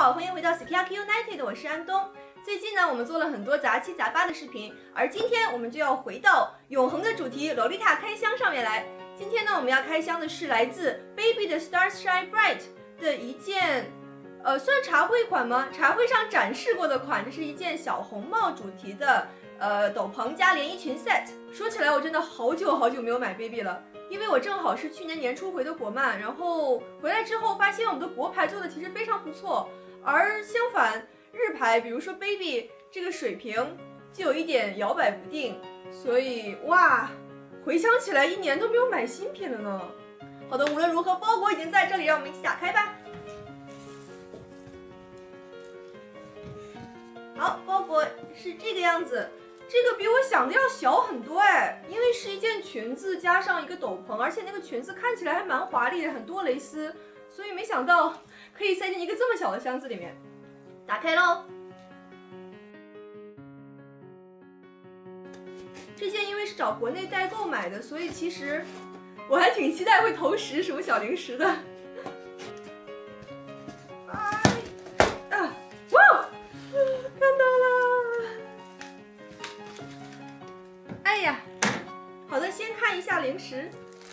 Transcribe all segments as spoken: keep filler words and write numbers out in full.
好，欢迎回到 Sukiyaki United， 我是安东。最近呢，我们做了很多杂七杂八的视频，而今天我们就要回到永恒的主题洛丽塔开箱上面来。今天呢，我们要开箱的是来自 Baby 的 Stars Shine Bright 的一件，呃，算茶会款吗？茶会上展示过的款，这是一件小红帽主题的，呃，斗篷加连衣裙 set。说起来，我真的好久好久没有买 Baby 了。 因为我正好是去年年初回的国漫，然后回来之后发现我们的国牌做的其实非常不错，而相反日牌，比如说 Baby 这个水平就有一点摇摆不定，所以哇，回想起来一年都没有买新品了呢。好的，无论如何，包裹已经在这里，让我们一起打开吧。好，包裹是这个样子。 这个比我想的要小很多哎，因为是一件裙子加上一个斗篷，而且那个裙子看起来还蛮华丽的，很多蕾丝，所以没想到可以塞进一个这么小的箱子里面。打开喽！这件因为是找国内代购买的，所以其实我还挺期待会投食什么小零食的。哎，啊，哇，看到了！ 哎呀，好的，先看一下零食。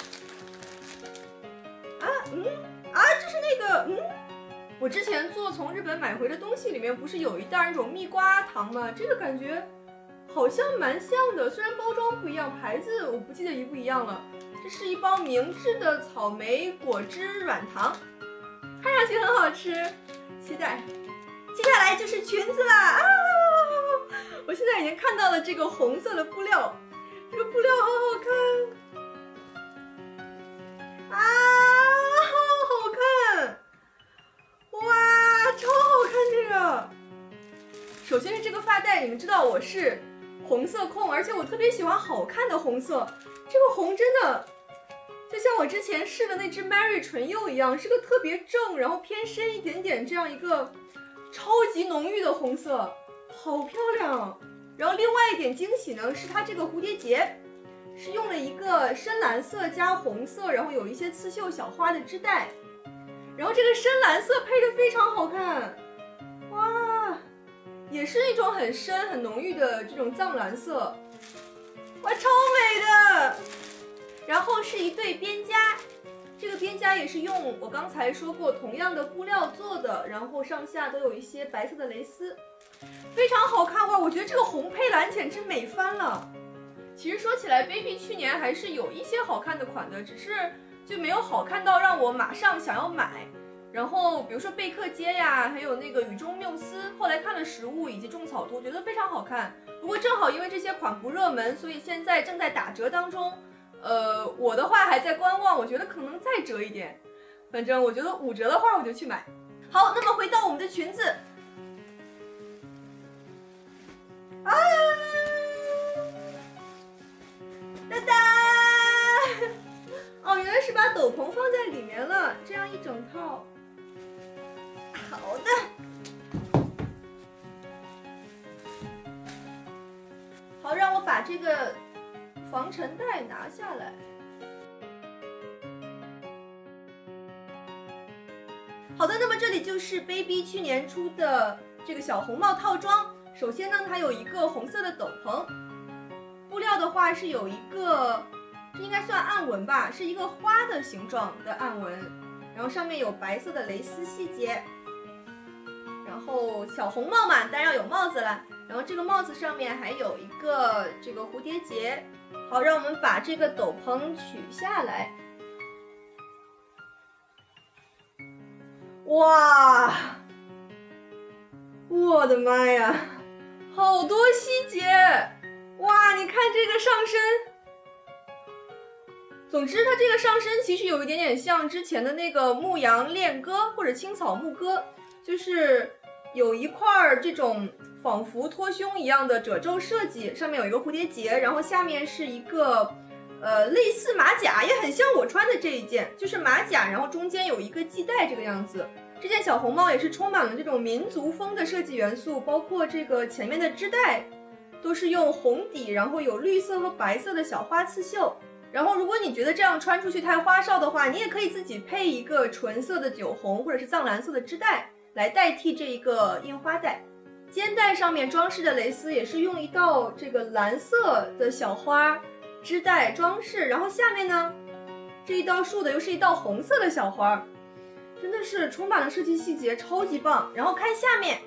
啊，嗯，啊，这是那个，嗯，我之前做从日本买回的东西里面，不是有一袋那种蜜瓜糖吗？这个感觉好像蛮像的，虽然包装不一样，牌子我不记得一不一样了。这是一包明治的草莓果汁软糖，看上去很好吃，期待。接下来就是裙子啦！啊，我现在已经看到了这个红色的布料。 这个布料好好看啊，好好看！哇，超好看这个！首先是这个发带，你们知道我是红色控，而且我特别喜欢好看的红色。这个红真的就像我之前试的那支 Mary 唇釉一样，是个特别正，然后偏深一点点这样一个超级浓郁的红色，好漂亮！ 然后另外一点惊喜呢，是它这个蝴蝶结是用了一个深蓝色加红色，然后有一些刺绣小花的织带，然后这个深蓝色配的非常好看，哇，也是一种很深很浓郁的这种藏蓝色，哇，超美的。然后是一对边夹，这个边夹也是用我刚才说过同样的布料做的，然后上下都有一些白色的蕾丝。 非常好看哇！我觉得这个红配蓝简直美翻了。其实说起来 ，Baby 去年还是有一些好看的款的，只是就没有好看到让我马上想要买。然后比如说贝克街呀，还有那个雨中缪斯，后来看了实物以及种草图，觉得非常好看。不过正好因为这些款不热门，所以现在正在打折当中。呃，我的话还在观望，我觉得可能再折一点。反正我觉得五折的话我就去买。好，那么回到我们的裙子。 啊！哒哒！哦，原来是把斗篷放在里面了，这样一整套。好的。好，让我把这个防尘袋拿下来。好的，那么这里就是 Baby 去年出的这个小红帽套装。 首先呢，它有一个红色的斗篷，布料的话是有一个，这应该算暗纹吧，是一个花的形状的暗纹，然后上面有白色的蕾丝细节，然后小红帽嘛，当然要有帽子了，然后这个帽子上面还有一个这个蝴蝶结。好，让我们把这个斗篷取下来。哇，我的妈呀！ 好多细节，哇！你看这个上身，总之它这个上身其实有一点点像之前的那个牧羊恋歌或者青草牧歌，就是有一块这种仿佛托胸一样的褶皱设计，上面有一个蝴蝶结，然后下面是一个呃类似马甲，也很像我穿的这一件，就是马甲，然后中间有一个系带这个样子。 这件小红帽也是充满了这种民族风的设计元素，包括这个前面的织带，都是用红底，然后有绿色和白色的小花刺绣。然后，如果你觉得这样穿出去太花哨的话，你也可以自己配一个纯色的酒红或者是藏蓝色的织带， 来代替这一个印花带。肩带上面装饰的蕾丝也是用一道这个蓝色的小花织带装饰，然后下面呢，这一道竖的又是一道红色的小花，真的是充满了设计细节，超级棒。然后看下面，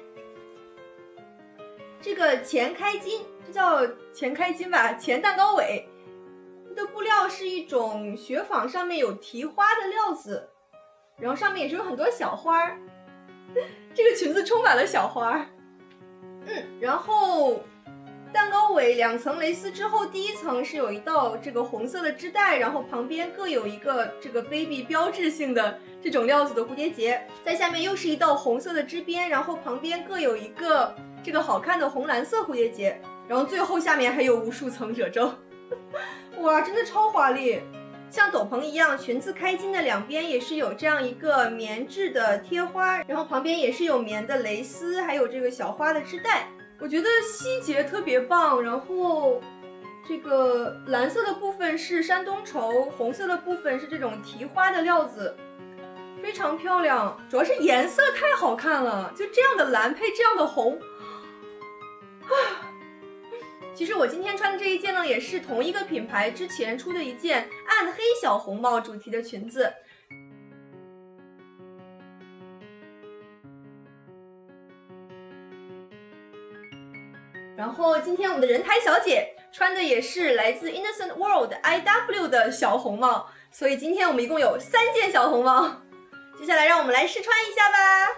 这个前开襟，这叫前开襟吧，前蛋糕尾的布料是一种雪纺，上面有提花的料子，然后上面也是有很多小花，这个裙子充满了小花。嗯，然后蛋糕尾两层蕾丝之后，第一层是有一道这个红色的织带，然后旁边各有一个这个 baby 标志性的这种料子的蝴蝶结，在下面又是一道红色的织边，然后旁边各有一个这个好看的红蓝色蝴蝶结，然后最后下面还有无数层褶皱，哇，真的超华丽！像斗篷一样，裙子开襟的两边也是有这样一个棉质的贴花，然后旁边也是有棉的蕾丝，还有这个小花的织带。我觉得细节特别棒，然后这个蓝色的部分是山东绸，红色的部分是这种提花的料子，非常漂亮。主要是颜色太好看了，就这样的蓝配这样的红，啊！其实我今天穿的这一件呢，也是同一个品牌之前出的一件暗黑小红帽主题的裙子。然后今天我们的人台小姐穿的也是来自 Innocent World I W 的小红帽，所以今天我们一共有三件小红帽。接下来让我们来试穿一下吧。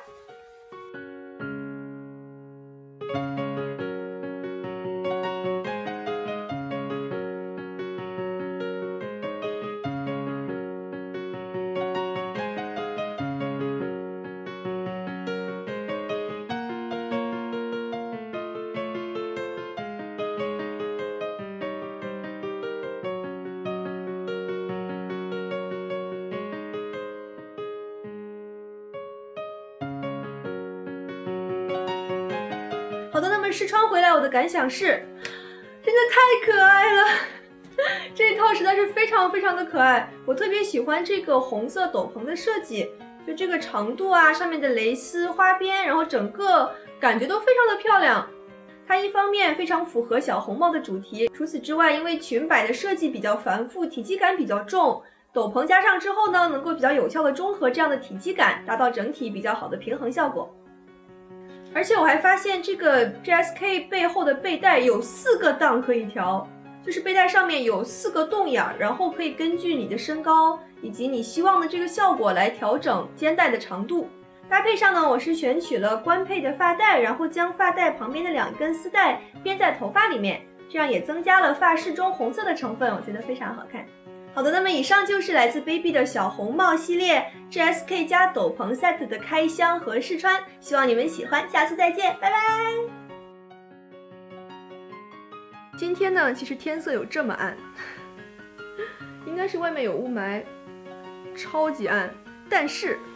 好的，那么试穿回来我的感想是，真的太可爱了，这一套实在是非常非常的可爱。我特别喜欢这个红色斗篷的设计，就这个长度啊，上面的蕾丝花边，然后整个感觉都非常的漂亮。它一方面非常符合小红帽的主题，除此之外，因为裙摆的设计比较繁复，体积感比较重，斗篷加上之后呢，能够比较有效的中和这样的体积感，达到整体比较好的平衡效果。而且我还发现这个 J S K 背后的背带有四个档可以调，就是背带上面有四个洞眼，然后可以根据你的身高以及你希望的这个效果来调整肩带的长度。搭配上呢，我是选取了官配的发带，然后将发带旁边的两根丝带编在头发里面，这样也增加了发饰中红色的成分，我觉得非常好看。好的，那么以上就是来自 Baby 的小红帽系列 J S K 加斗篷 set 的开箱和试穿，希望你们喜欢，下次再见，拜拜。今天呢，其实天色有这么暗，应该是外面有雾霾，超级暗，但是